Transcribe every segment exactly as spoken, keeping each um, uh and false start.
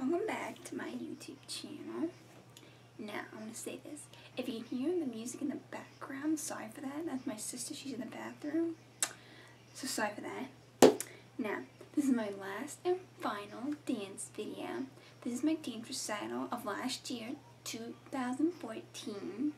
Welcome back to my YouTube channel. Now, I'm going to say this. If you can hear the music in the background, sorry for that. That's my sister. She's in the bathroom. So sorry for that. Now, this is my last and final dance video. This is my dance recital of last year, two thousand fourteen.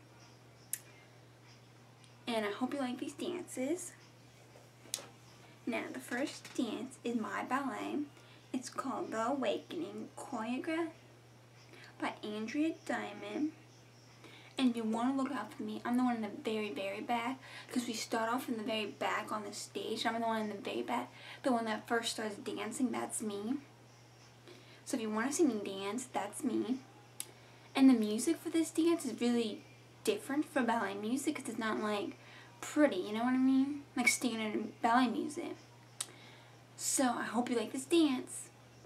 And I hope you like these dances. Now, the first dance is my ballet. It's called The Awakening, choreographed by Andrea Diamond. And if you want to look out for me, I'm the one in the very, very back, because we start off in the very back on the stage. I'm the one in the very back, the one that first starts dancing, that's me. So if you want to see me dance, that's me. And the music for this dance is really different for ballet music, because it's not like pretty, you know what I mean? Like standard ballet music. So I hope you like this dance.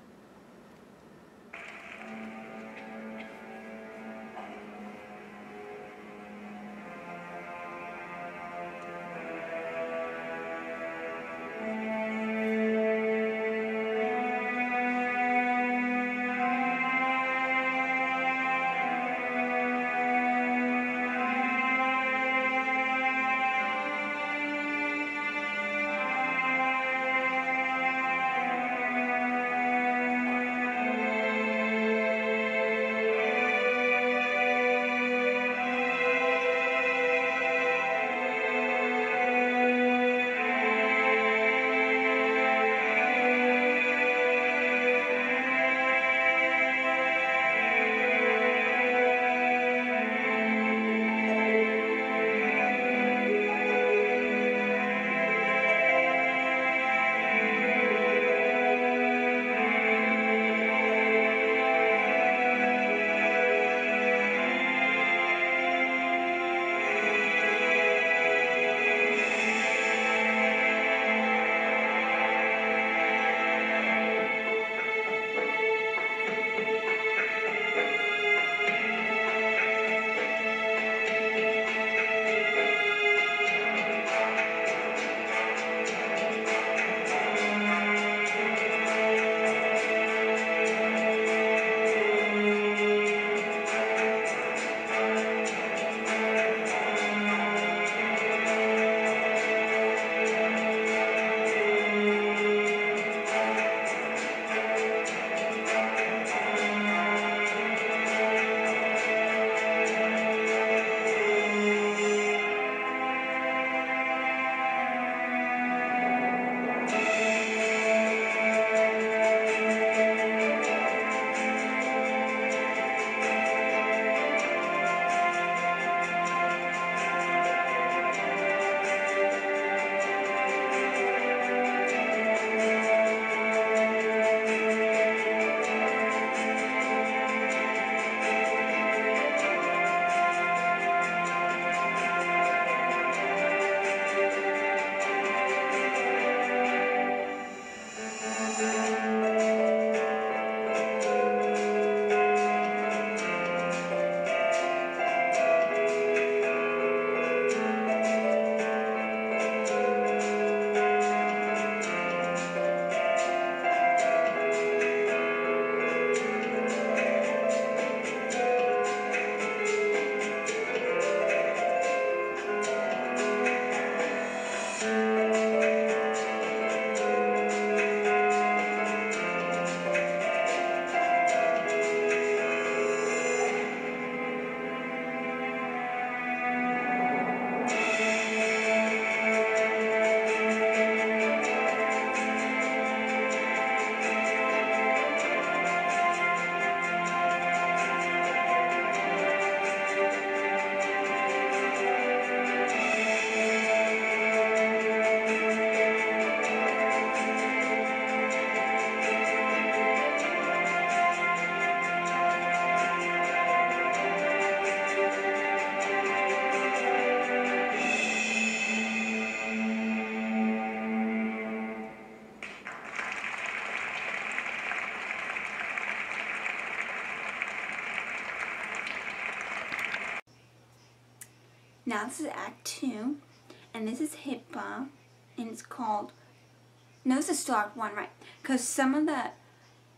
Now this is Act two, and this is Hip Hop, and it's called, no, this is still Act one, right? Because some of the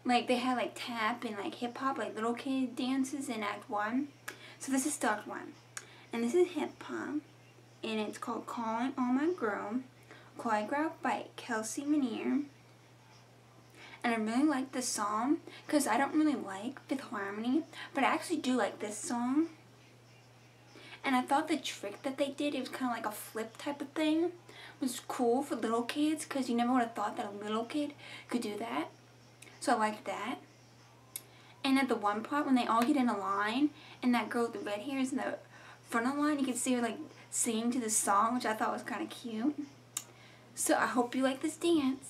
like they had like tap and like hip hop, like little kid dances in Act One. So this is still Act One, and this is hip hop, and it's called "Calling All My Girl," choreographed by Kelsey Manier. And I really like this song because I don't really like Fifth Harmony, but I actually do like this song. And I thought the trick that they did, it was kind of like a flip type of thing, was cool for little kids because you never would have thought that a little kid could do that. So I liked that. And at the one part when they all get in a line and that girl with the red hair is in the front of the line, you can see her like singing to the song, which I thought was kind of cute. So I hope you like this dance.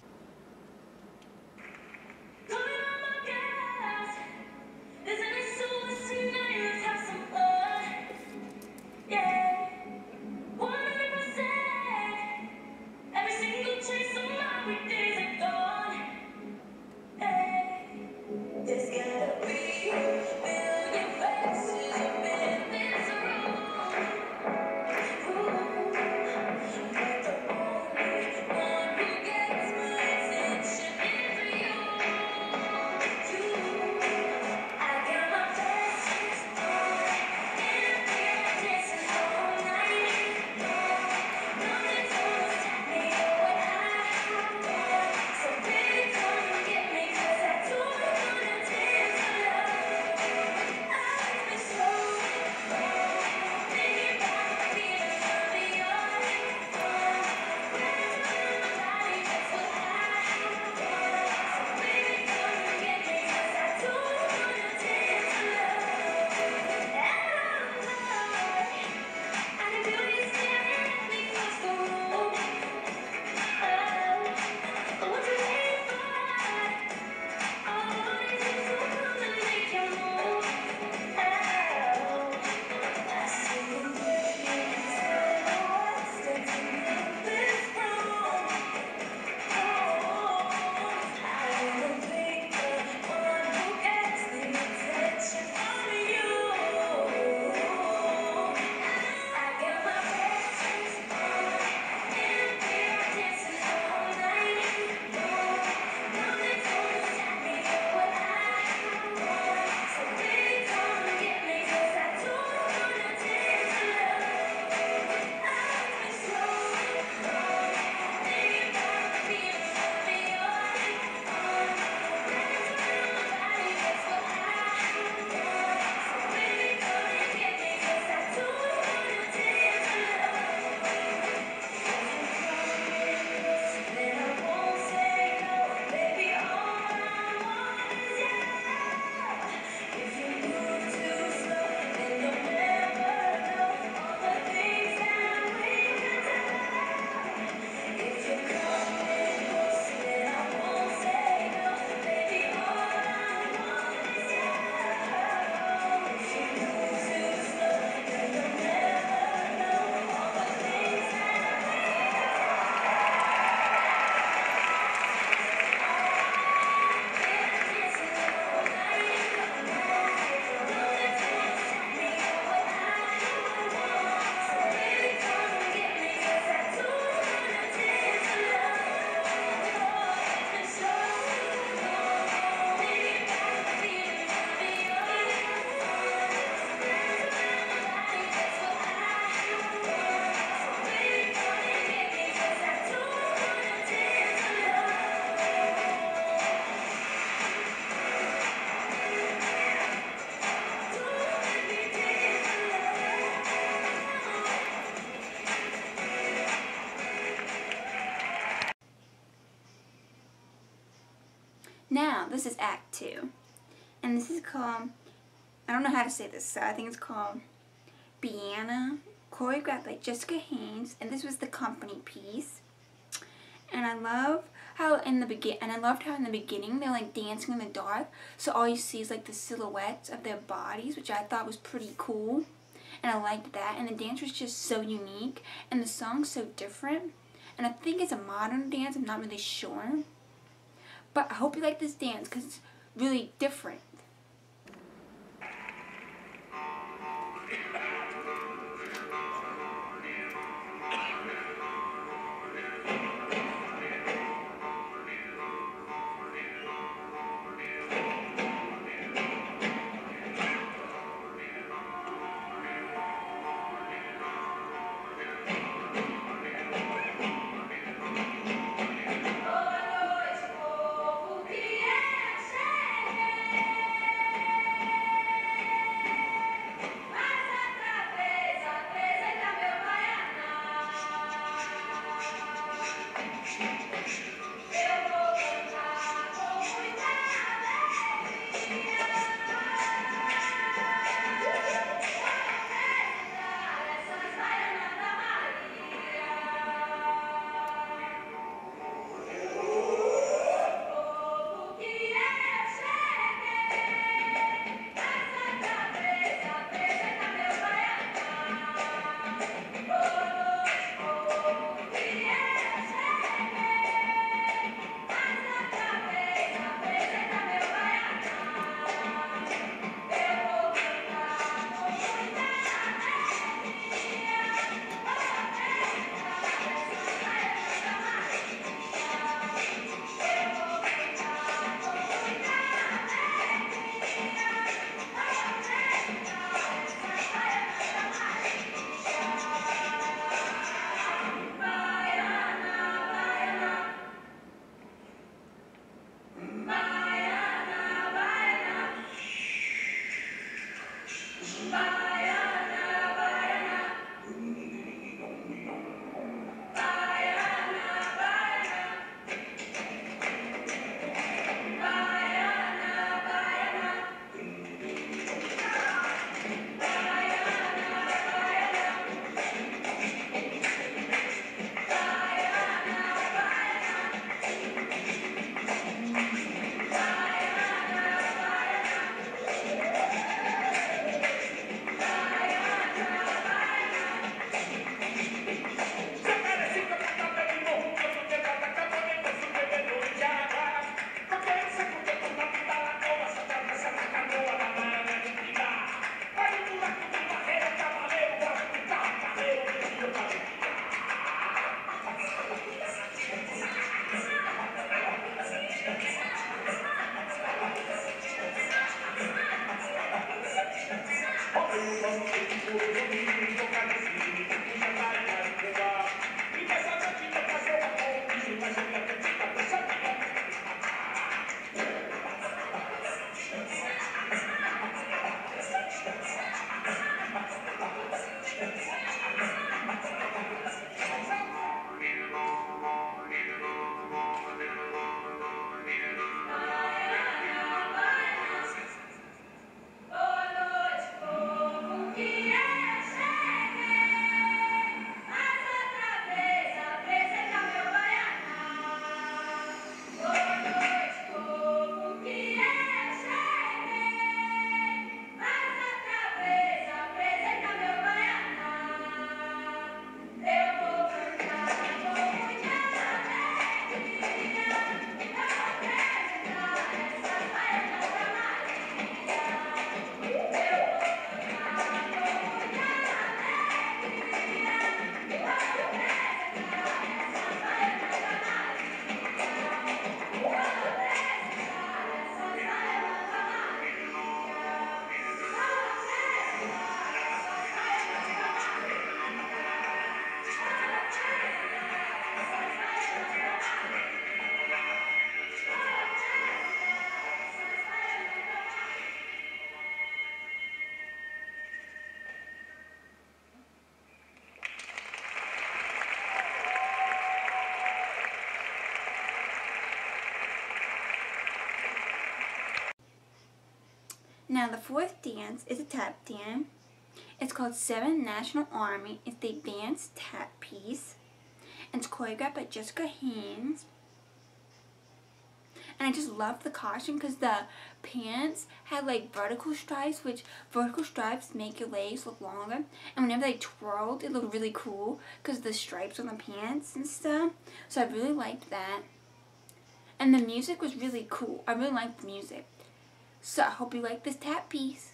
Now, this is Act Two, and this is called, I don't know how to say this, so I think it's called Bianna, choreographed by Jessica Haynes, and this was the company piece. And I love how in the begin, and I loved how in the beginning they're like dancing in the dark, so all you see is like the silhouettes of their bodies, which I thought was pretty cool, and I liked that. And the dance was just so unique, and the song's so different, and I think it's a modern dance. I'm not really sure. But I hope you like this dance because it's really different. Now the fourth dance is a tap dance. It's called Seven National Army. It's the dance tap piece. And it's choreographed by Jessica Haynes. And I just love the costume because the pants had like vertical stripes, which vertical stripes make your legs look longer. And whenever they twirled, it looked really cool because of the stripes on the pants and stuff. So I really liked that. And the music was really cool. I really liked the music. So I hope you like this tap piece.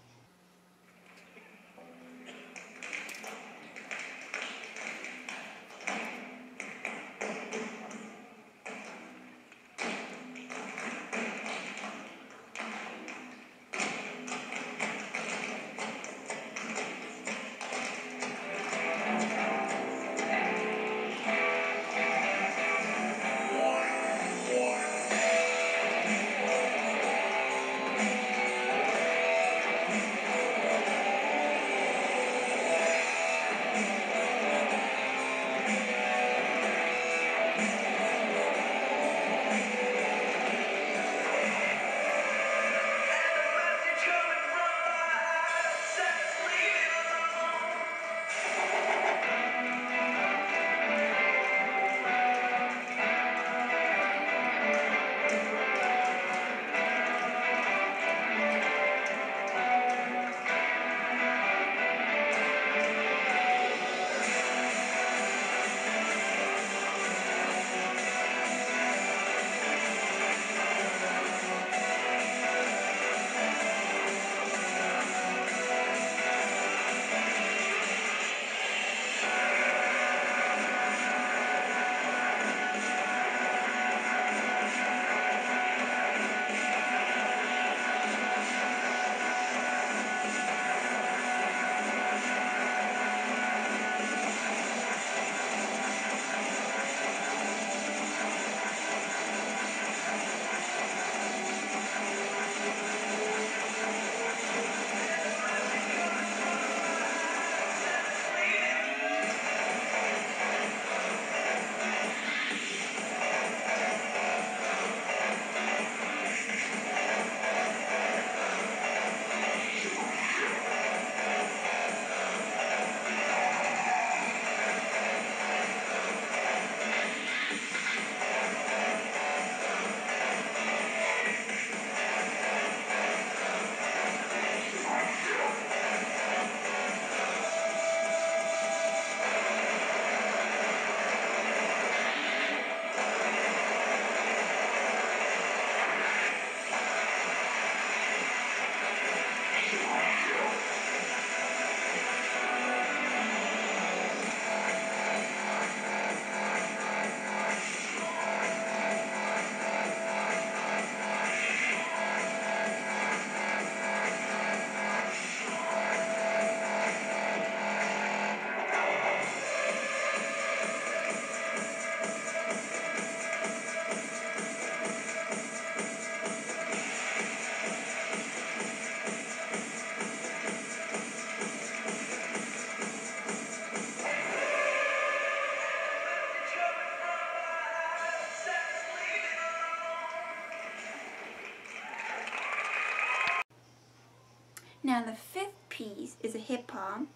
Now the fifth piece is a hip hop,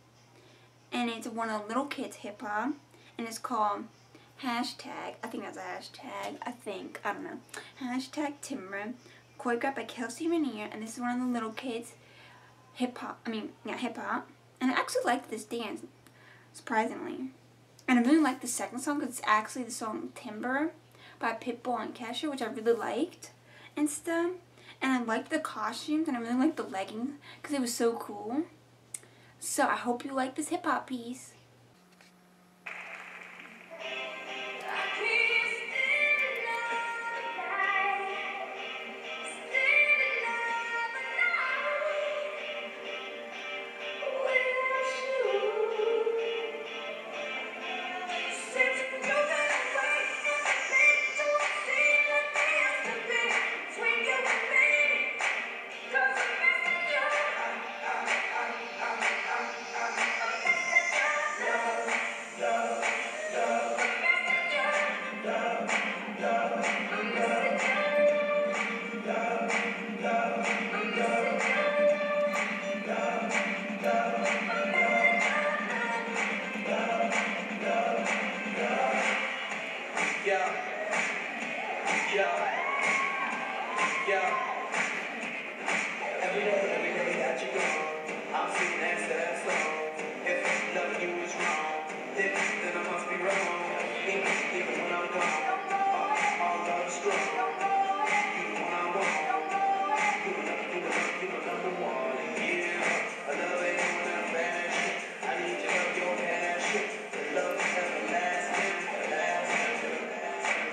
and it's one of the little kids hip hop, and it's called hashtag, I think that's a hashtag, I think, I don't know, hashtag Timber, choreographed by Kelsey Rainier, and this is one of the little kids hip hop, I mean, yeah, hip hop, and I actually liked this dance, surprisingly, and I really liked the second song, because it's actually the song Timber by Pitbull and Kesha, which I really liked, and stuff. And I liked the costumes, and I really liked the leggings because it was so cool. So I hope you like this hip hop piece. Yeah, yeah, yeah. Every day, every day that you gone, I'm sitting next to that song. If loving you is wrong, then, then I must be wrong. Even, even when I'm gone, all, all love is strong. You the one I want. You the, you the, you the number one. Yeah, I love it when I'm fashion. I need to love your passion. The love is everlasting, everlasting, everlasting.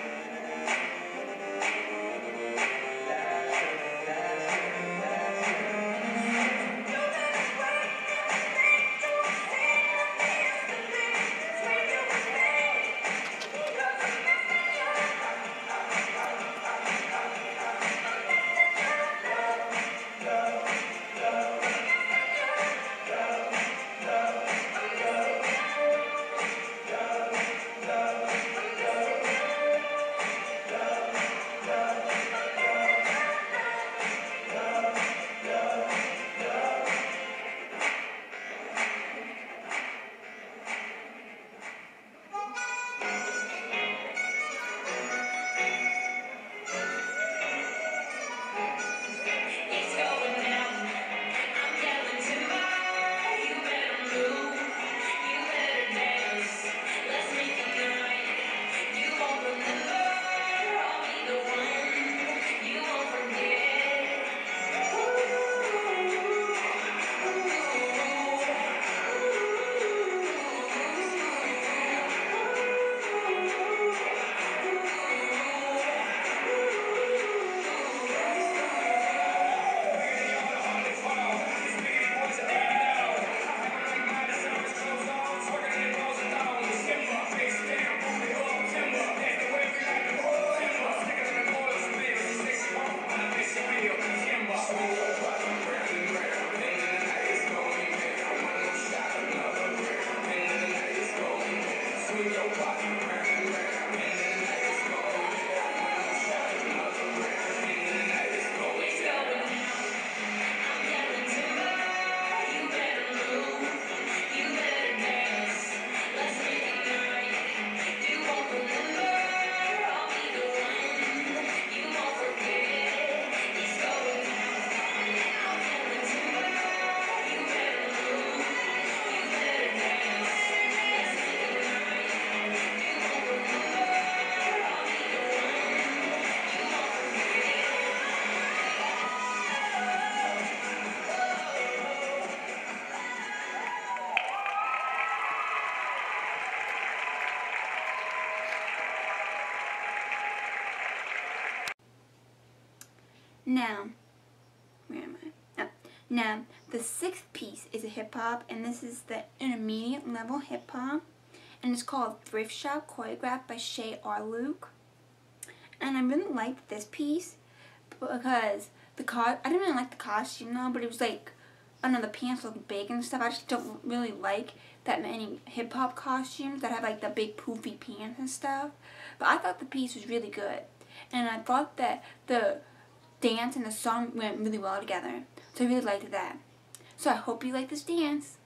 Now, where am I? Oh. Now, the sixth piece is a hip hop, and this is the intermediate level hip hop, and it's called Thrift Shop, choreographed by Shay R. Luke. And I really liked this piece because the co- I didn't really like the costume though, but it was like, I don't know, the pants look big and stuff. I just don't really like that many hip hop costumes that have like the big poofy pants and stuff. But I thought the piece was really good, and I thought that the dance and the song went really well together. So I really liked that. So I hope you like this dance.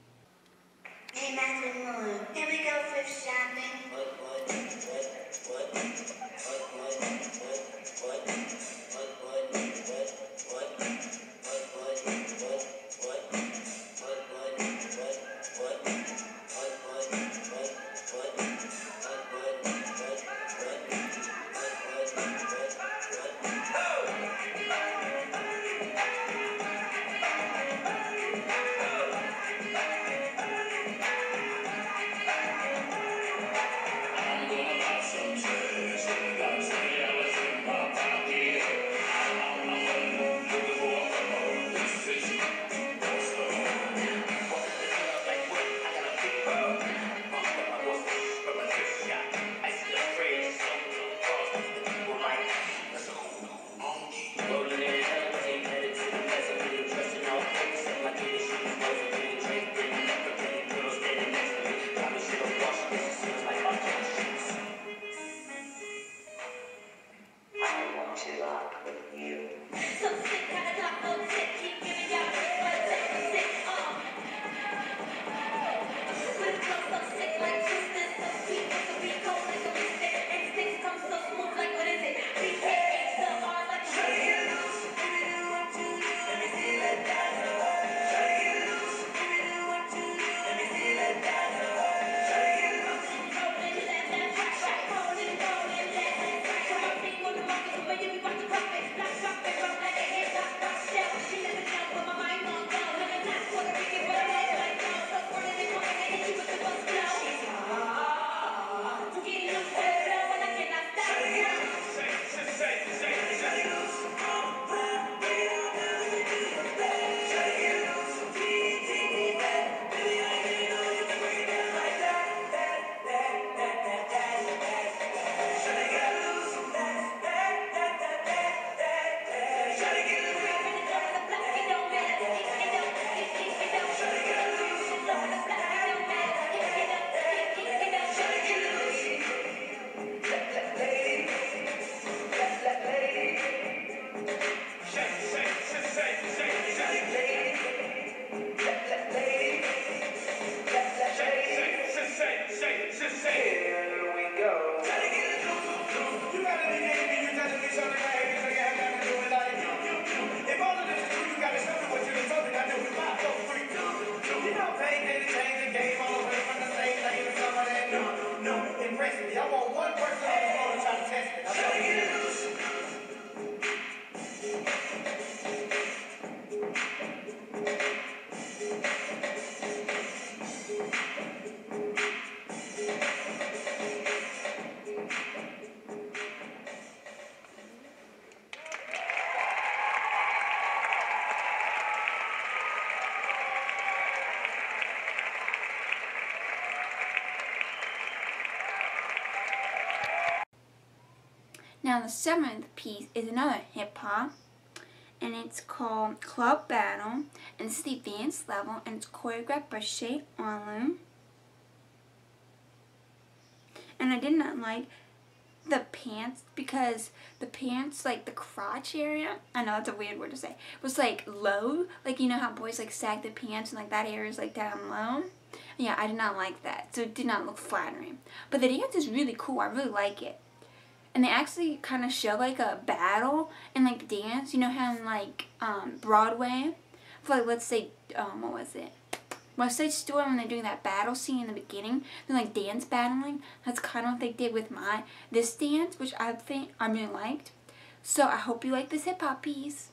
Hey, Macklemore, here we go thrift shopping. What, what, what, what, what, what, what, what, what, what, what, with me. I want one person on the phone to try to test me. I'm telling you. Now the seventh piece is another hip hop, and it's called Club Battle, and it's the advanced level, and it's choreographed by Shay Arloon. And I did not like the pants because the pants, like the crotch area, I know that's a weird word to say, was like low, like you know how boys like sag the pants and like that area is like down low. Yeah, I did not like that, so it did not look flattering. But the dance is really cool. I really like it. And they actually kind of show like a battle and like dance. You know how in like um, Broadway, for like let's say um, what was it? West Side Story, when they're doing that battle scene in the beginning, they're like dance battling. That's kind of what they did with my this dance, which I think I really liked. So I hope you like this hip hop piece.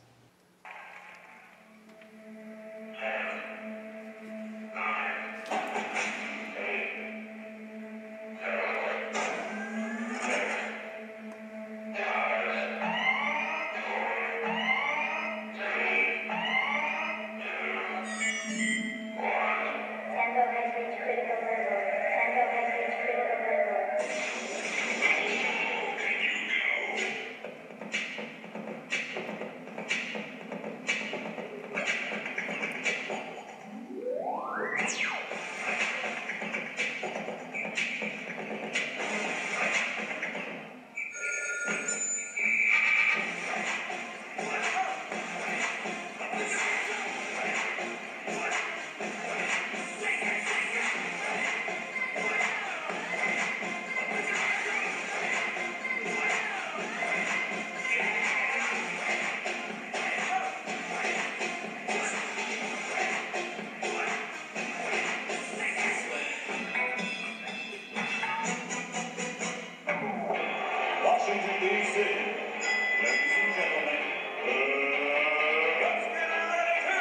Washington, D C Ladies and gentlemen, uh, let's get ready to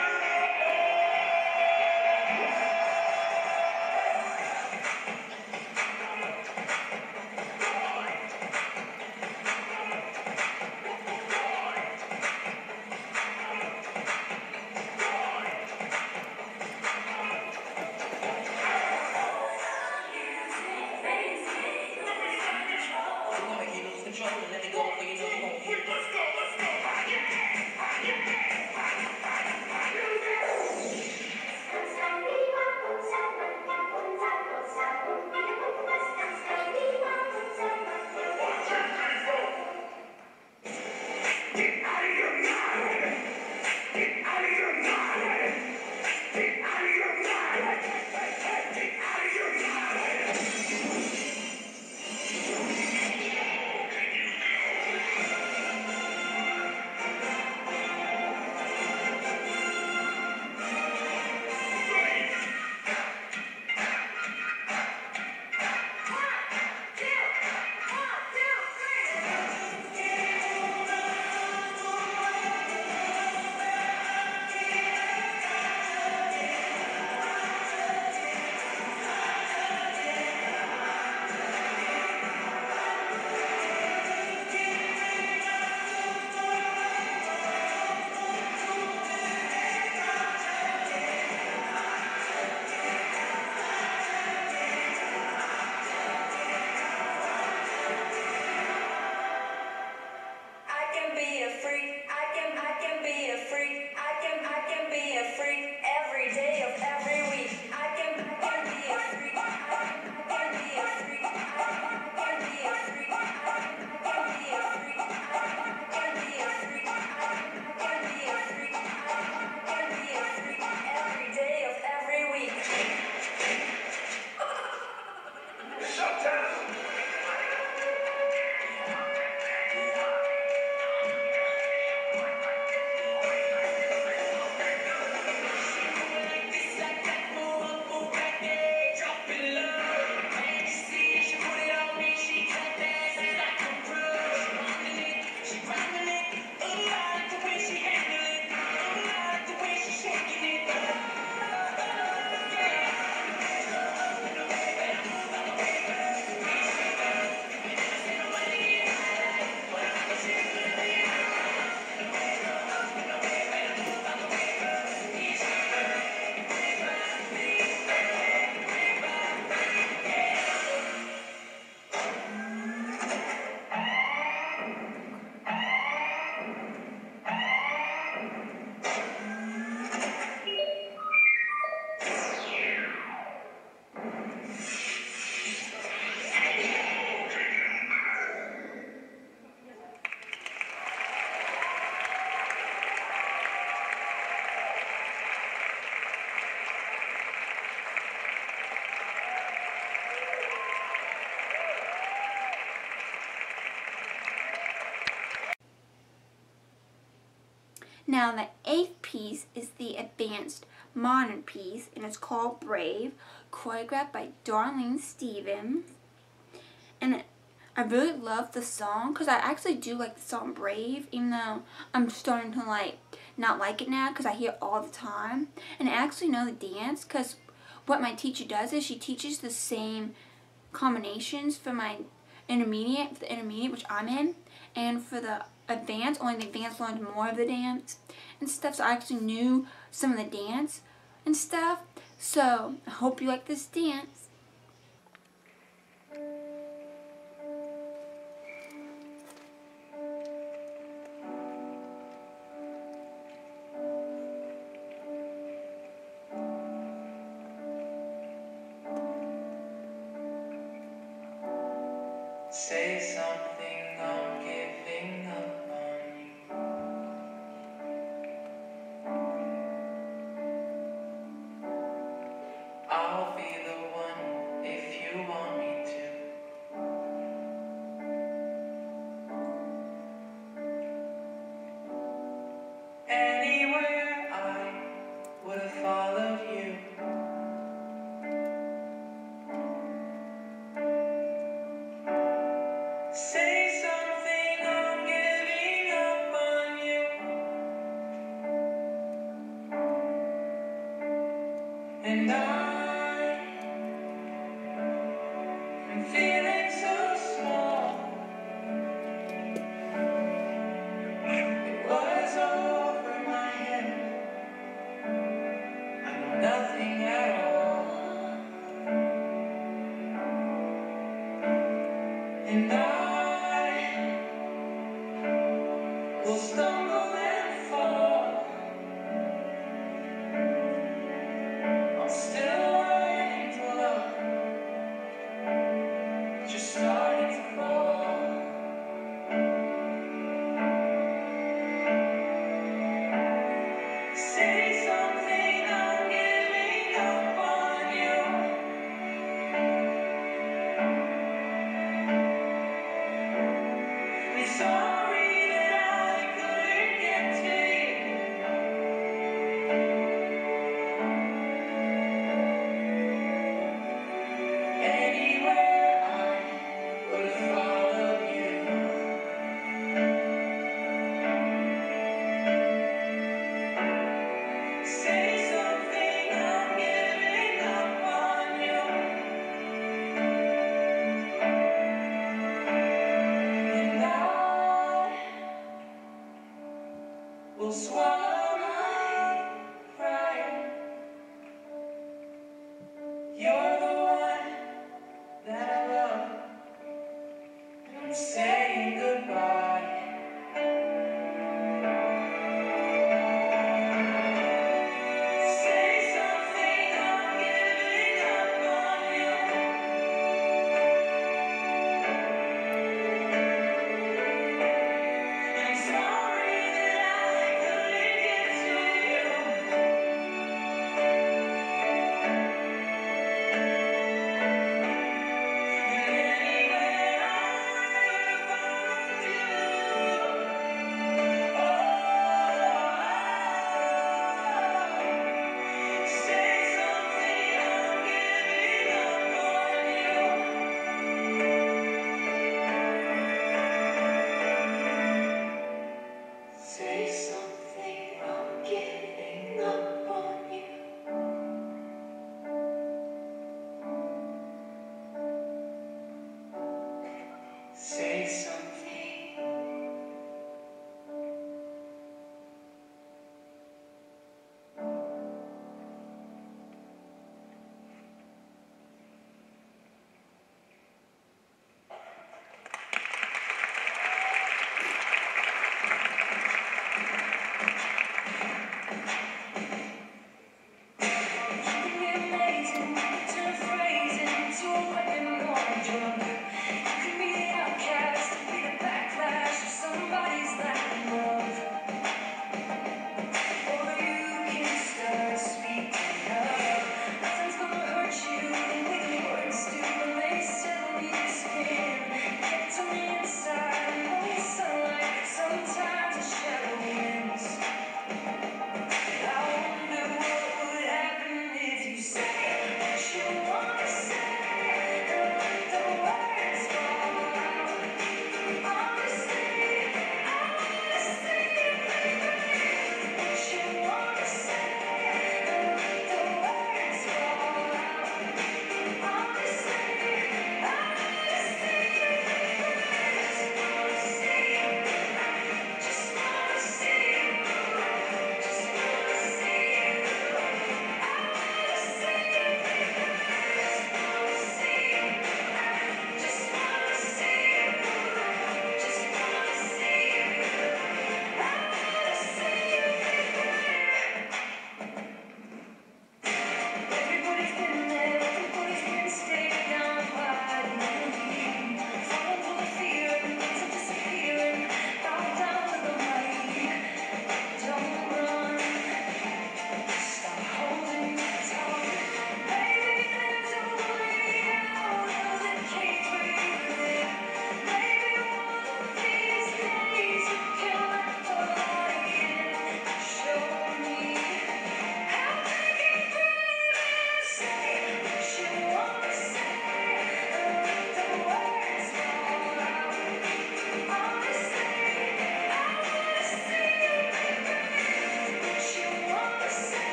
Now the eighth piece is the advanced modern piece, and it's called Brave, choreographed by Darlene Stevens. And I really love the song because I actually do like the song Brave, even though I'm starting to like not like it now because I hear it all the time. And I actually know the dance because what my teacher does is she teaches the same combinations for my intermediate, for the intermediate which I'm in, and for the advanced, only the advanced learned more of the dance and stuff. So I actually knew some of the dance and stuff. So I hope you like this dance. Say something, I'm giving up on you. I'll be the one if you want me to. Anywhere I would have followed you. Say something, I'm giving up on you. And I am feeling so small. It was over my head. I know nothing at all. And I will stumble and fall. I'm still learning to love, just starting to fall. Say something, I'm giving up on you. I'm sorry that I couldn't get to you. Anywhere I would have followed you. Say something, I'm giving up on you. And I will swallow my pride. You're the one that I love. And I'm saying goodbye. Say something, I'm giving up on you. I'm sorry that I couldn't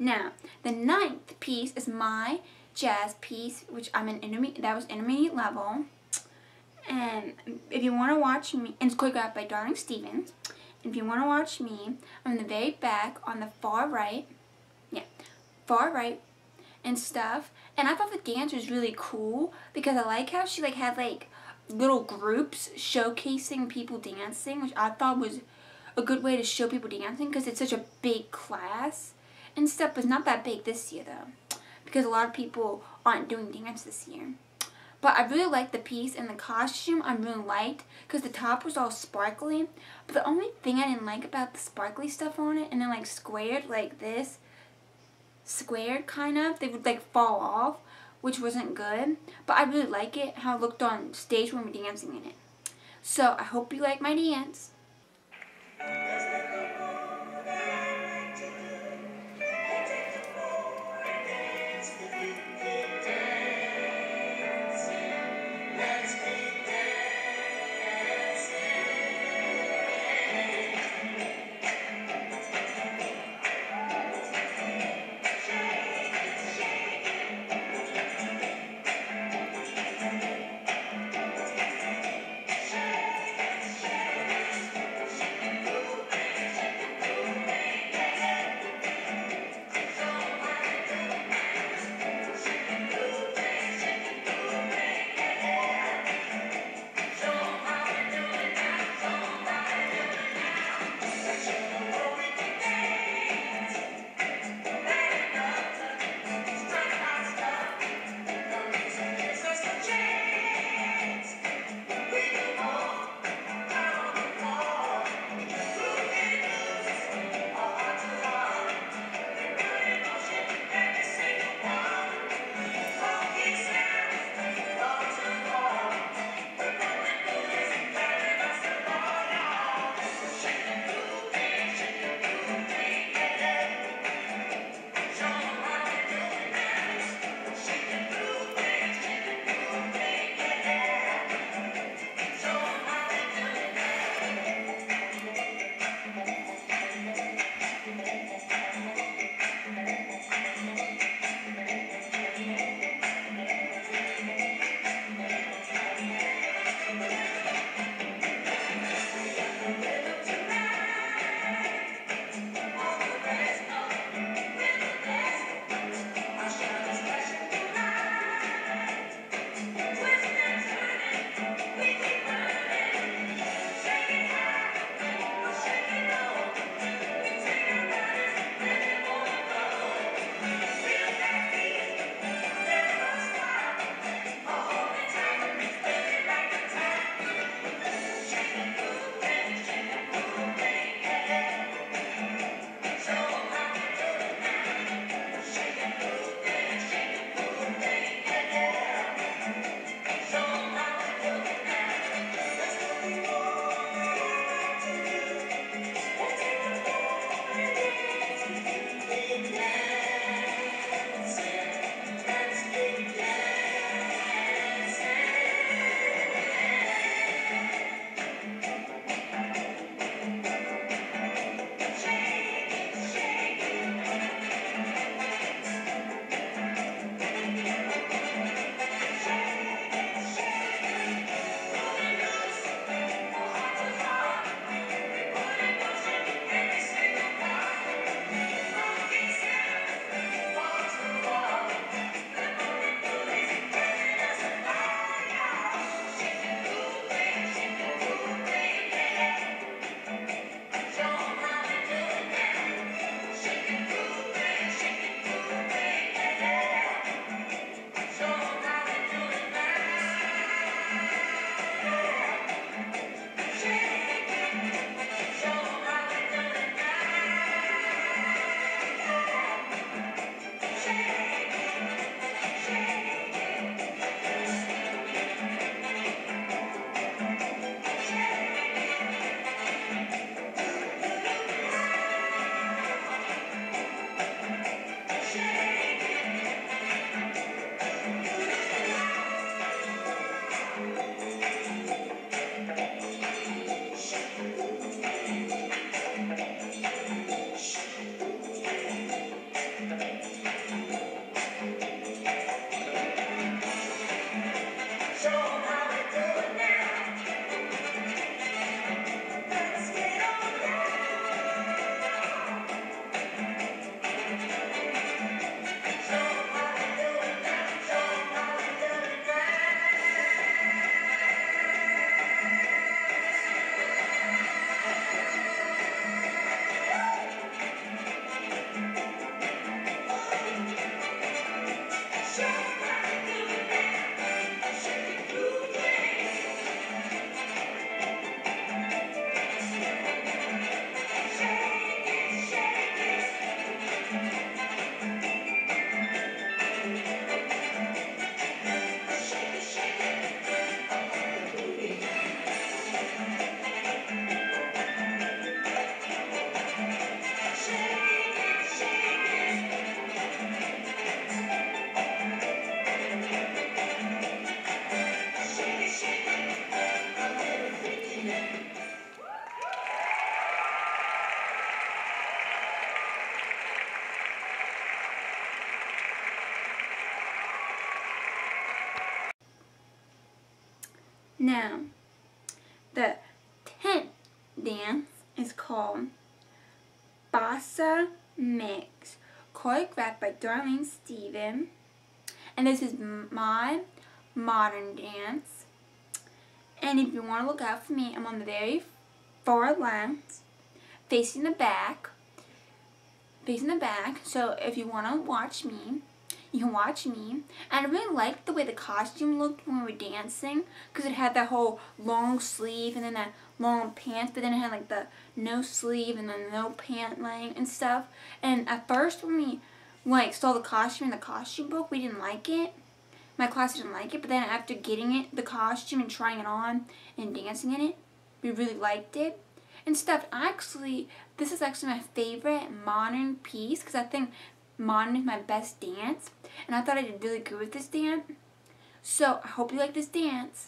Now, the ninth piece is my jazz piece, which I'm an intermediate, that was intermediate level. And if you want to watch me, and it's choreographed by Darling Stevens. And if you want to watch me, I'm in the very back on the far right. Yeah, far right and stuff. And I thought the dance was really cool because I like how she like had like little groups showcasing people dancing, which I thought was a good way to show people dancing because it's such a big class and stuff. But it's not that big this year though, because a lot of people aren't doing dance this year. But I really liked the piece, and the costume I really liked because the top was all sparkly. But the only thing I didn't like about the sparkly stuff on it, and then like squared like this, squared kind of, they would like fall off, which wasn't good. But I really like it, how it looked on stage when we were dancing in it. So I hope you like my dance. Now, the tenth dance is called Bossa Mix, choreographed by Darlene Steven. And this is my modern dance. And if you want to look out for me, I'm on the very far left, facing the back. Facing the back. So if you want to watch me, you can watch me. And I really liked the way the costume looked when we were dancing, because it had that whole long sleeve and then that long pants, but then it had like the no sleeve and then no pant length and stuff. And at first when we like saw the costume in the costume book, we didn't like it. My class didn't like it, but then after getting it, the costume and trying it on and dancing in it, we really liked it and stuff. Actually, this is actually my favorite modern piece, because I think modern is my best dance, and I thought I did really good with this dance. So I hope you like this dance.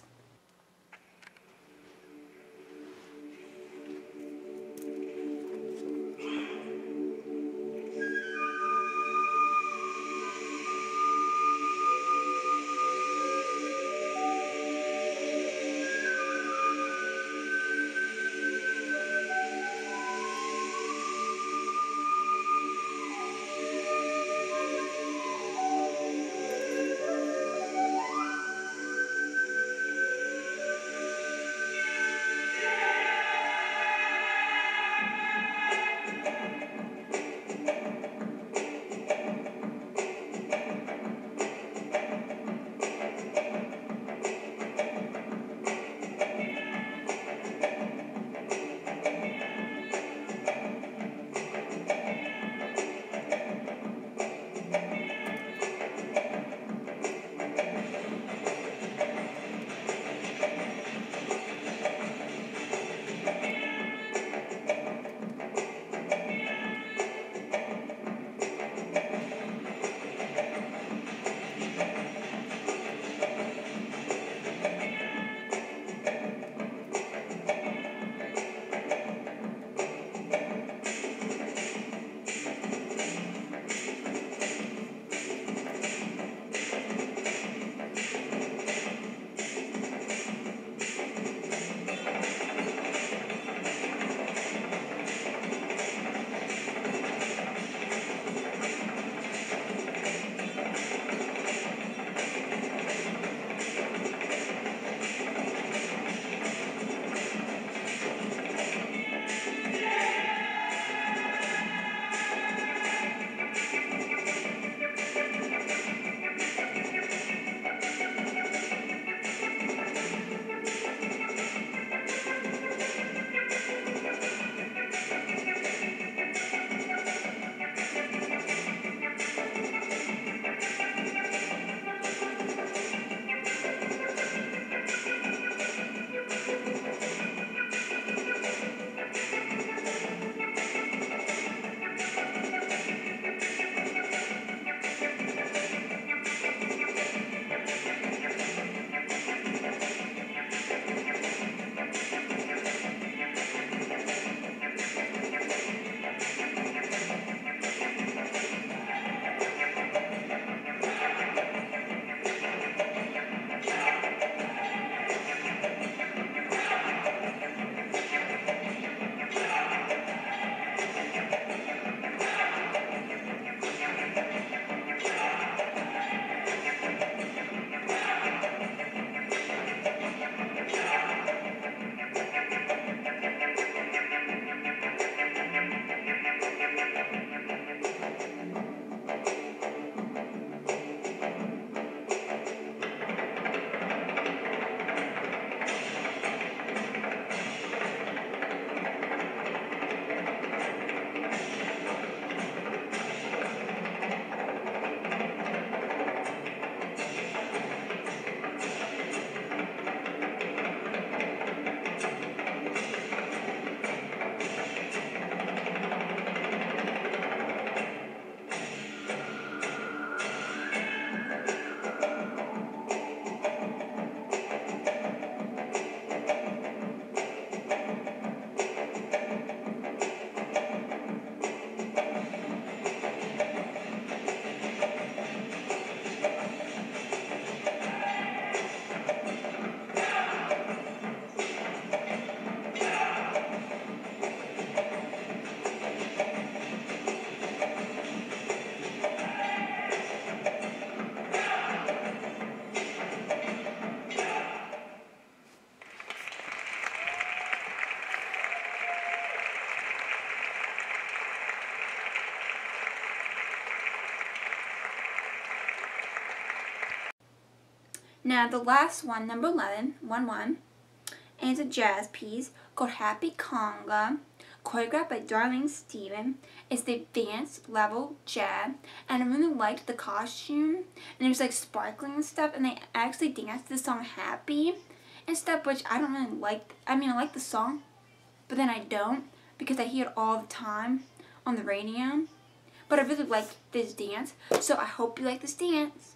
Now the last one, number eleven, one one, is a jazz piece called Happy Conga, choreographed by Darlene Steven. It's the advanced level jazz, and I really liked the costume, and it was like sparkling and stuff, and they actually danced the song Happy and stuff, which I don't really like. I mean, I like the song, but then I don't, because I hear it all the time on the radio. But I really like this dance, so I hope you like this dance.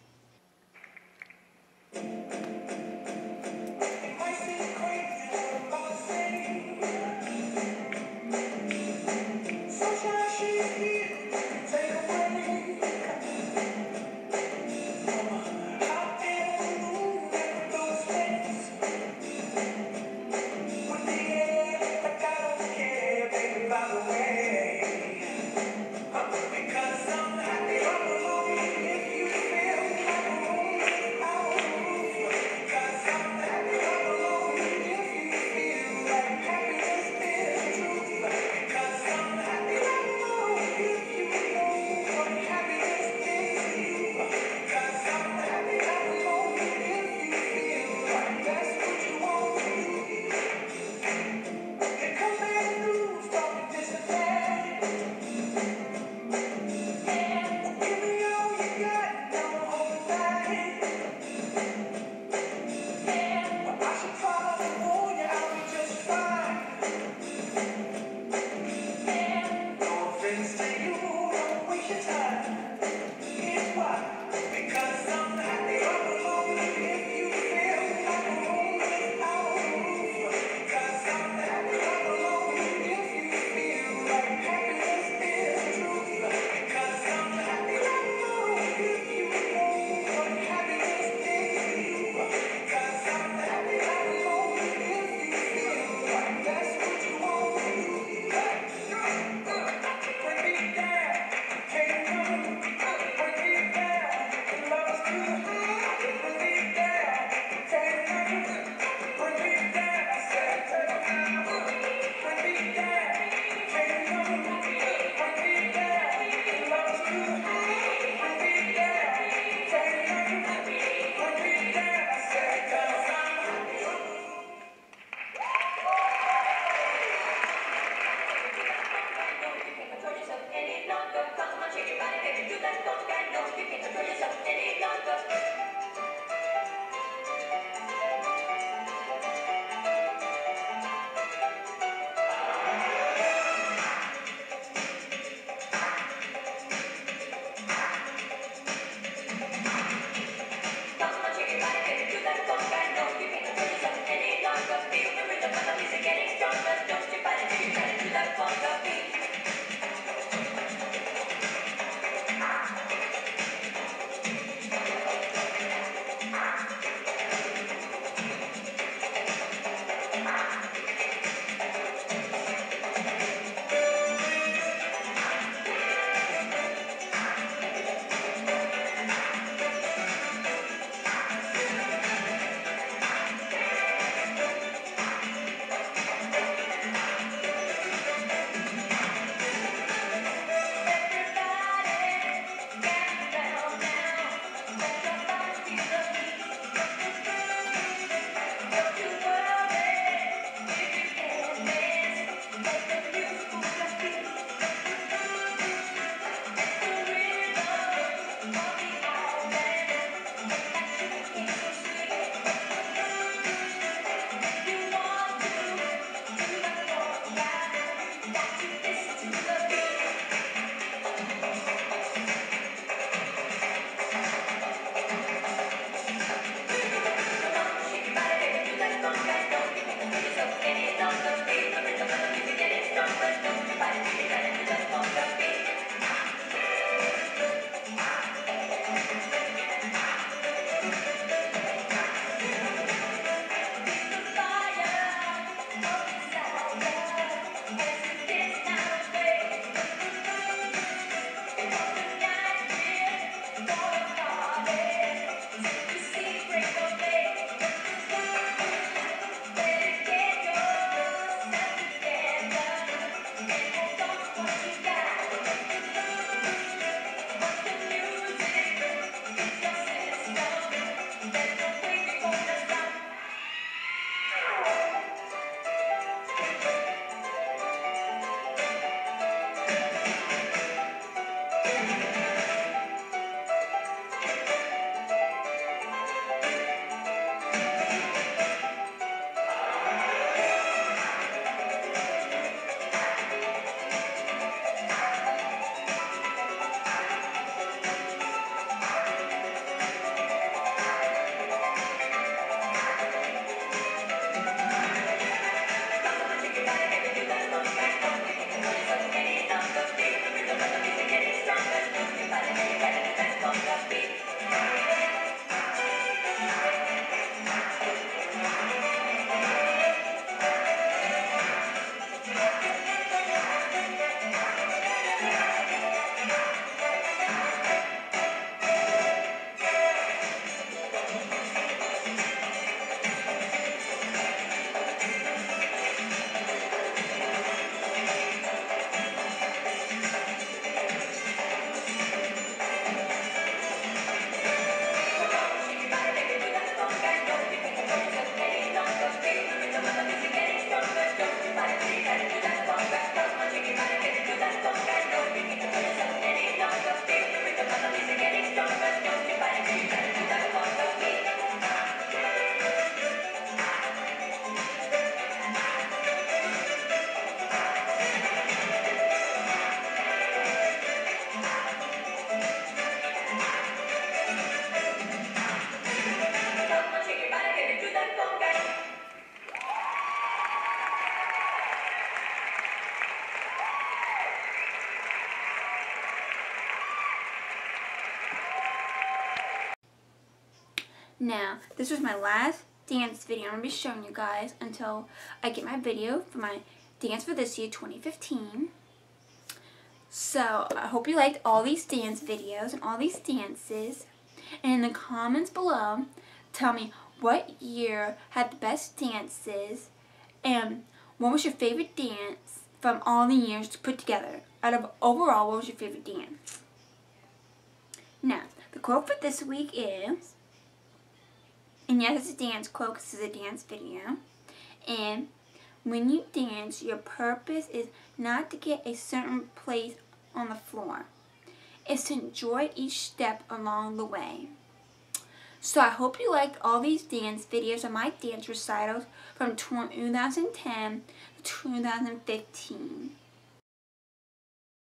Now, this was my last dance video I'm going to be showing you guys until I get my video for my dance for this year, twenty fifteen. So, I hope you liked all these dance videos and all these dances. And in the comments below, tell me what year had the best dances and what was your favorite dance from all the years put together. Out of overall, what was your favorite dance? Now, the quote for this week is, and yes, it's a dance quote because this is a dance video, and when you dance, your purpose is not to get a certain place on the floor. It's to enjoy each step along the way. So I hope you liked all these dance videos of my dance recitals from two thousand ten to two thousand fifteen.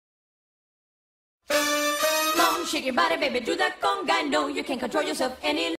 Come on, shake your body, baby, do that conga. No, you can't control yourself any